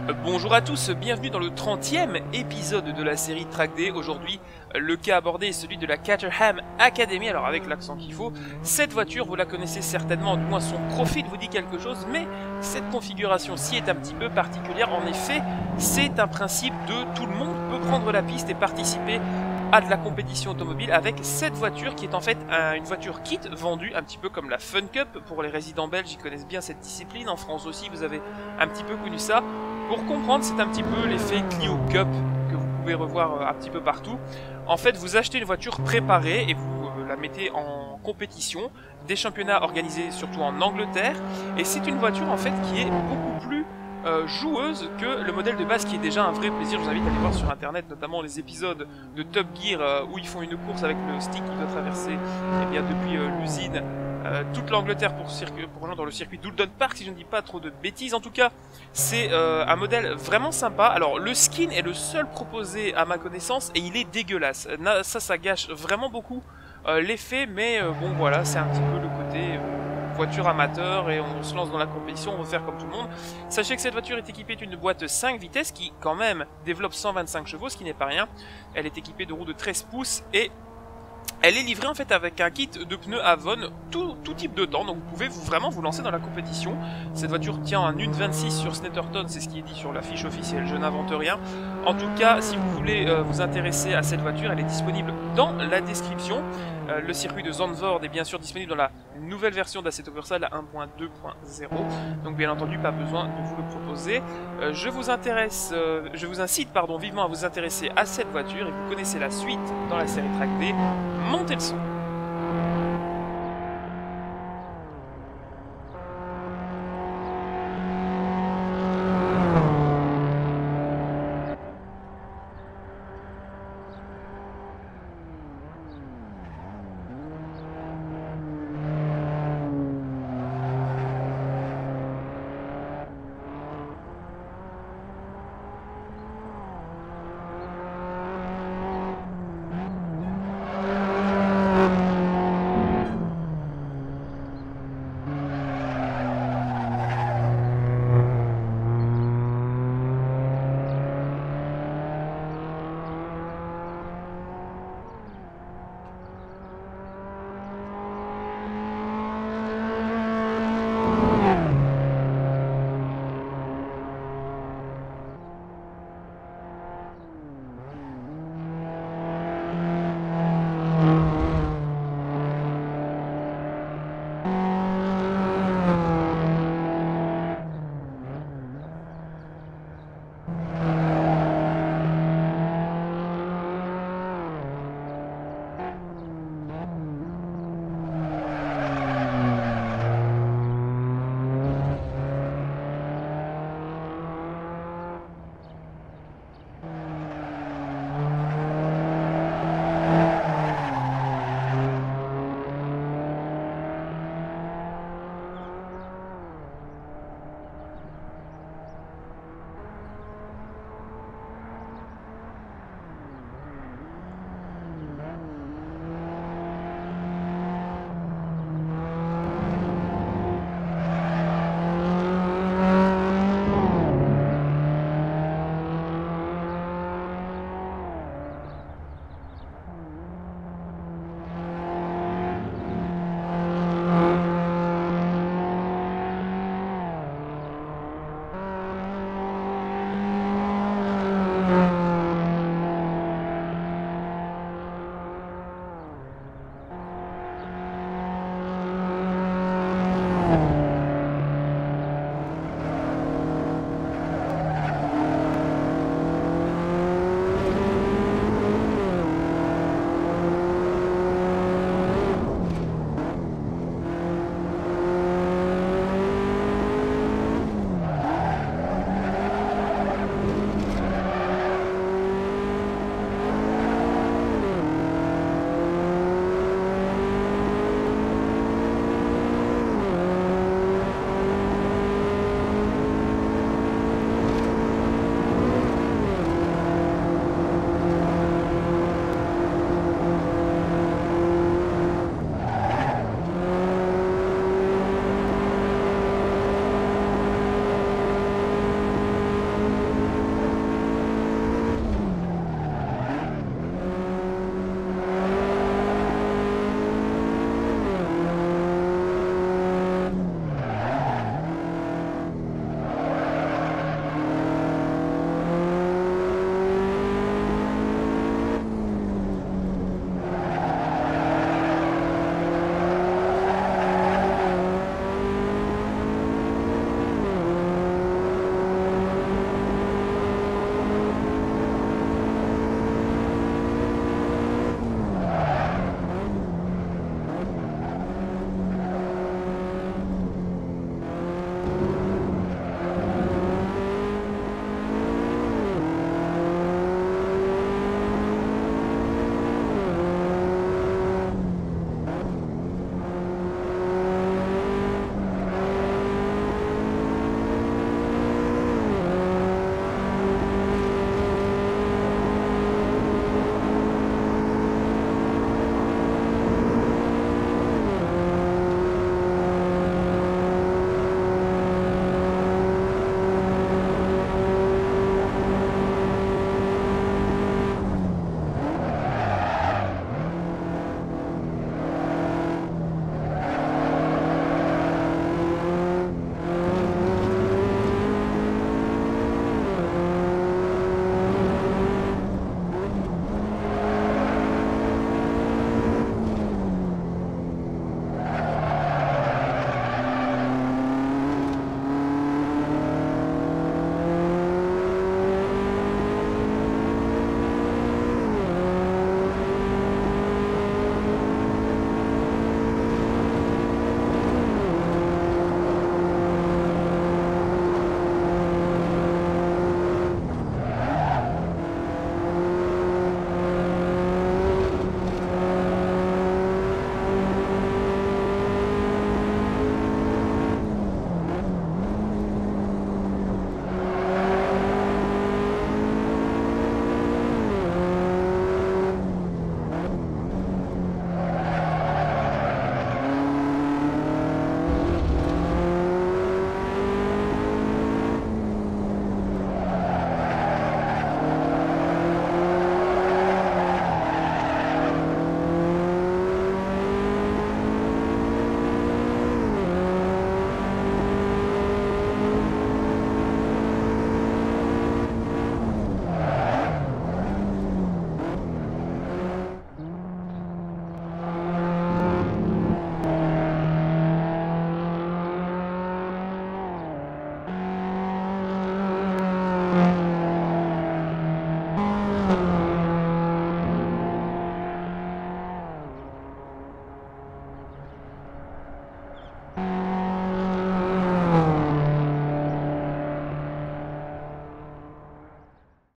Bonjour à tous, bienvenue dans le 30e épisode de la série Track Day. Aujourd'hui, le cas abordé est celui de la Caterham Academy, alors avec l'accent qu'il faut. Cette voiture, vous la connaissez certainement, du moins son profil vous dit quelque chose, mais cette configuration-ci est un petit peu particulière. En effet, c'est un principe de tout le monde peut prendre la piste et participer à de la compétition automobile avec cette voiture qui est en fait une voiture kit vendue un petit peu comme la Fun Cup. Pour les résidents belges, ils connaissent bien cette discipline. En France aussi, vous avez un petit peu connu ça. Pour comprendre, c'est un petit peu l'effet Clio Cup que vous pouvez revoir un petit peu partout. En fait, vous achetez une voiture préparée et vous la mettez en compétition. Des championnats organisés surtout en Angleterre. Et c'est une voiture en fait qui est beaucoup plus joueuse que le modèle de base, qui est déjà un vrai plaisir. Je vous invite à aller voir sur internet notamment les épisodes de Top Gear où ils font une course avec le stick qui doit traverser depuis l'usine toute l'Angleterre pour rejoindre dans le circuit d'Oulton Park, si je ne dis pas trop de bêtises. En tout cas, c'est un modèle vraiment sympa. Alors le skin est le seul proposé à ma connaissance et il est dégueulasse. Ça gâche vraiment beaucoup l'effet, mais bon voilà, c'est un petit peu le côté voiture amateur et on se lance dans la compétition, on veut faire comme tout le monde. Sachez que cette voiture est équipée d'une boîte 5 vitesses qui quand même développe 125 chevaux, ce qui n'est pas rien. Elle est équipée de roues de 13 pouces et elle est livrée en fait avec un kit de pneus Avon, tout type de temps, donc vous pouvez vraiment vous lancer dans la compétition. Cette voiture tient un 1,26 sur Snetterton, c'est ce qui est dit sur la fiche officielle, je n'invente rien. En tout cas, si vous voulez vous intéresser à cette voiture, elle est disponible dans la description. Le circuit de Zandvoort est bien sûr disponible dans la nouvelle version d'Assetto Corsa, la 1.2.0, donc bien entendu pas besoin de vous le proposer. Je vous incite vivement à vous intéresser à cette voiture et vous connaissez la suite dans la série Track Day. Montez le son.